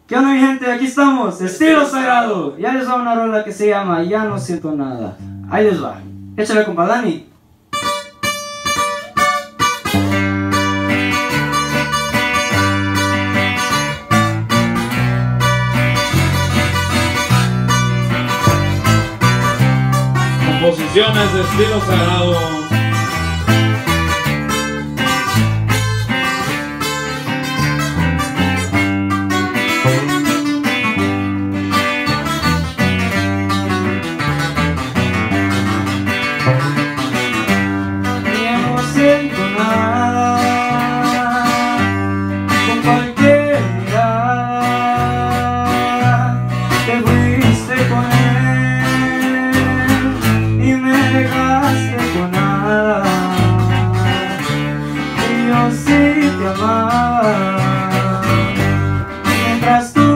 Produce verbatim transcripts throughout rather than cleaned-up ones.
¿Qué onda, mi gente? Aquí estamos, Estilo Sagrado. Ya les va una rola que se llama Ya no siento nada. Ahí les va. Échale, compa Dani. Composiciones de Estilo Sagrado. Ya no siento nada, con cualquier mirada te fuiste con él y me dejaste con nada. Y yo sí te amaba, mientras tú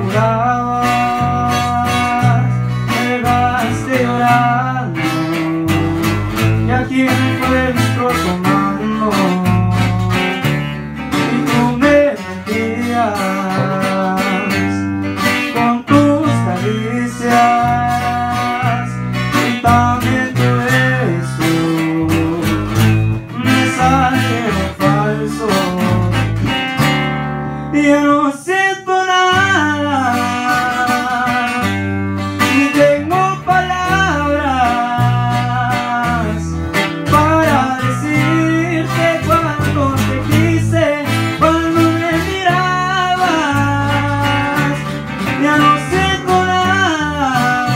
jurabas, me dejaste llorando. Y aquí fue nuestro comando, y tú me mentías con tus caricias y también tu beso, mensaje falso. Y yo no siento nada, ni tengo palabras para decirte cuánto te quise cuando me mirabas. Ya no siento nada,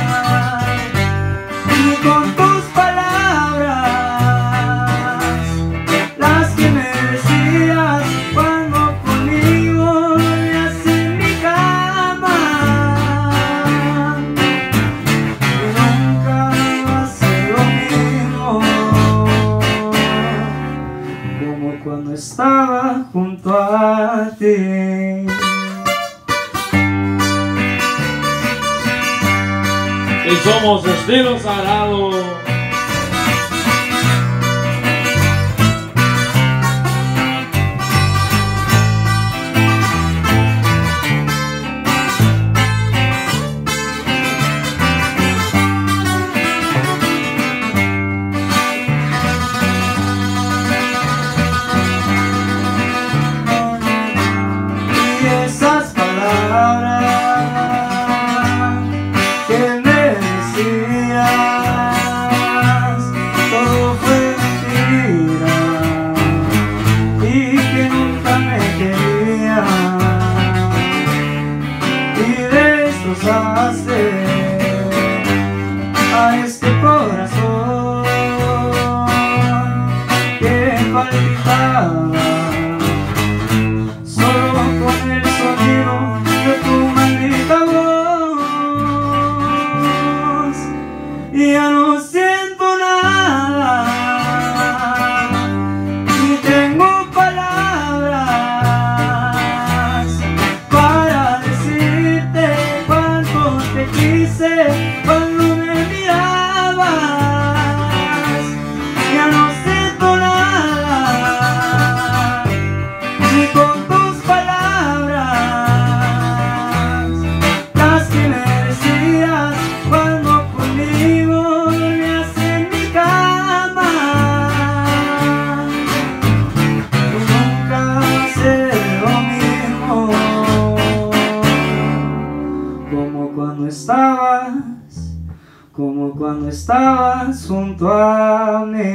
ni con tus palabras, las que me decías cuando conmigo dormías en mi cama. Y nunca va a ser lo mismo como cuando estaba junto a ti. Y somos Estilo Sagrado. Y esas palabras que me decías, todo fue mentira, y que nunca me querías, y destrozaste a este corazón que palpitaba solo con el sonido de tu maldita voz. Y ya no siento nada, ni tengo palabras para decirte cuánto te quise cuando me mirabas. Ya no siento nada, ni con tus palabras, las que me decías cuando conmigo dormías en mi cama. Y nunca va a ser lo mismo como cuando estabas, como cuando estabas junto a mí.